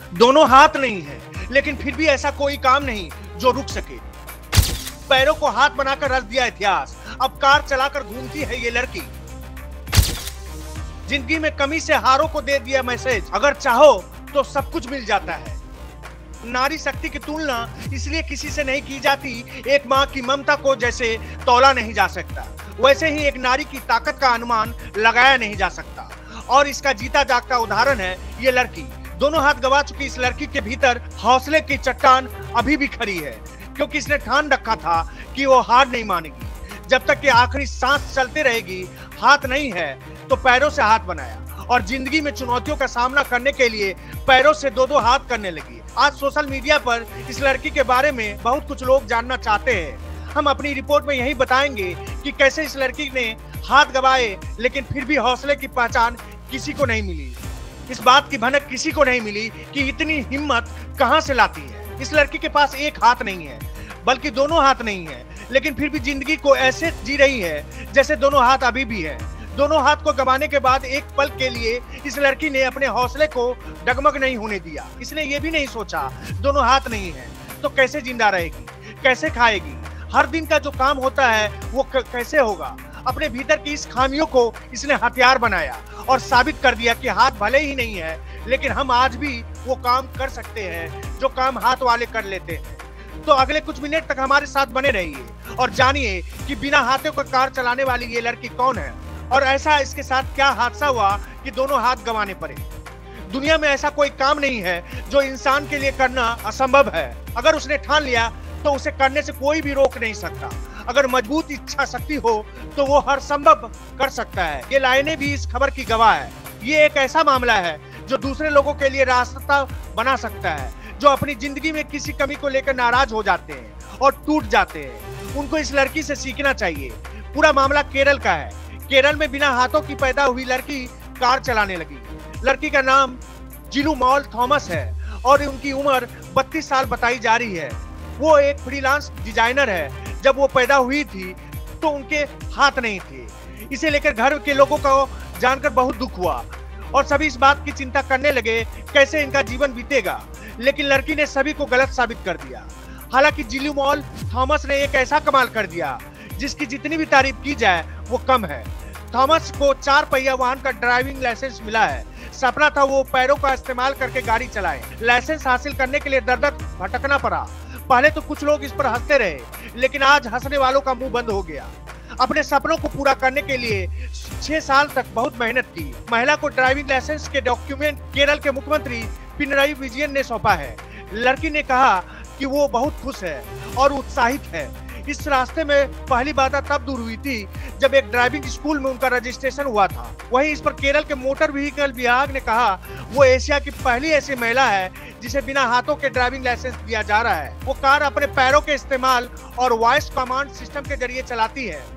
दोनों हाथ नहीं है, लेकिन फिर भी ऐसा कोई काम नहीं जो रुक सके। पैरों को हाथ बनाकर रच दिया इतिहास, अब कार चलाकर घूमती है ये लड़की। जिंदगी में कमी से हारों को दे दिया मैसेज, अगर चाहो तो सब कुछ मिल जाता है। नारी शक्ति की तुलना इसलिए किसी से नहीं की जाती, एक माँ की ममता को जैसे तौला नहीं जा सकता, वैसे ही एक नारी की ताकत का अनुमान लगाया नहीं जा सकता। और इसका जीता जागता उदाहरण है ये लड़की। दोनों हाथ गवा चुकी इस लड़की के भीतर हौसले की चट्टान अभी भी खड़ी है, क्योंकि इसने ठान रखा था कि वो हार नहीं मानेगी। जब तक कि आखिरी सांस चलती रहेगी, हाथ नहीं है तो पैरों से हाथ बनाया, और जिंदगी में चुनौतियों का सामना करने के लिए पैरों से दो दो हाथ करने लगी। आज सोशल मीडिया पर इस लड़की के बारे में बहुत कुछ लोग जानना चाहते हैं। हम अपनी रिपोर्ट में यही बताएंगे कि कैसे इस लड़की ने हाथ गवाए, लेकिन फिर भी हौसले की पहचान किसी को नहीं मिली। इस बात की भनक किसी को नहीं मिली कि इतनी हिम्मत कहां से लाती है। इस लड़की के पास एक हाथ नहीं है, बल्कि दोनों हाथ नहीं है, लेकिन फिर भी जिंदगी को ऐसे जी रही है जैसे दोनों हाथ अभी भी है। दोनों हाथ को गंवाने के बाद एक पल के लिए इस लड़की ने अपने हौसले को डगमग नहीं होने दिया। इसने ये भी नहीं सोचा दोनों हाथ नहीं है तो कैसे जिंदा रहेगी, कैसे खाएगी, हर दिन का जो काम होता है वो कैसे होगा। अपने भीतर की इस खामियों को इसने हथियार बनाया और साबित कर दिया कि हाथ भले ही नहीं है, लेकिन हम आज भी वो काम कर सकते हैं जो काम हाथ वाले कर लेते हैं। तो अगले कुछ मिनट तक हमारे साथ बने रहिए और जानिए कि बिना हाथों को कार चलाने वाली ये लड़की कौन है, और ऐसा इसके साथ क्या हादसा हुआ कि दोनों हाथ गंवाने पड़े। दुनिया में ऐसा कोई काम नहीं है जो इंसान के लिए करना असंभव है। अगर उसने ठान लिया तो उसे करने से कोई भी रोक नहीं सकता। अगर मजबूत इच्छा शक्ति हो तो वो हर संभव कर सकता है। ये लाइनें भी इस खबर की गवाह है। ये एक ऐसा मामला है जो दूसरे लोगों के लिए रास्ता बना सकता है, जो अपनी जिंदगी में किसी कमी को लेकर नाराज हो जाते हैं और टूट जाते हैं। उनको इस लड़की से सीखना चाहिए। पूरा मामला केरल का है। केरल में बिना हाथों की पैदा हुई लड़की कार चलाने लगी। लड़की का नाम जिलूमॉल थॉमस है और उनकी उम्र 32 साल बताई जा रही है। वो एक फ्रीलांस डिजाइनर है। जब वो पैदा हुई थी तो उनके हाथ नहीं थे। इसे लेकर घर के लोगों को जानकर बहुत दुख हुआ और सभी इस बात की चिंता करने लगे कैसे इनका जीवन बीतेगा। लेकिन लड़की ने सभी को गलत साबित कर दिया। हालांकि जिलूमॉल थॉमस ने एक ऐसा कमाल कर दिया जिसकी जितनी भी तारीफ की जाए वो कम है। थॉमस को 4 पहिया वाहन का ड्राइविंग लाइसेंस मिला है। सपना था वो पैरों का इस्तेमाल करके गाड़ी चलाए। लाइसेंस हासिल करने के लिए दर दर भटकना पड़ा। पहले तो कुछ लोग इस पर हंसते रहे, लेकिन आज हंसने वालों का मुंह बंद हो गया। अपने सपनों को पूरा करने के लिए 6 साल तक बहुत मेहनत की। महिला को ड्राइविंग लाइसेंस के डॉक्यूमेंट केरल के मुख्यमंत्री पिनराई विजयन ने सौंपा है। लड़की ने कहा कि वो बहुत खुश है और उत्साहित है। इस रास्ते में पहली बाधा तब दूर हुई थी जब एक ड्राइविंग स्कूल में उनका रजिस्ट्रेशन हुआ था। वहीं इस पर केरल के मोटर व्हीकल विभाग ने कहा वो एशिया की पहली ऐसी महिला है जिसे बिना हाथों के ड्राइविंग लाइसेंस दिया जा रहा है। वो कार अपने पैरों के इस्तेमाल और वॉइस कमांड सिस्टम के जरिए चलाती है।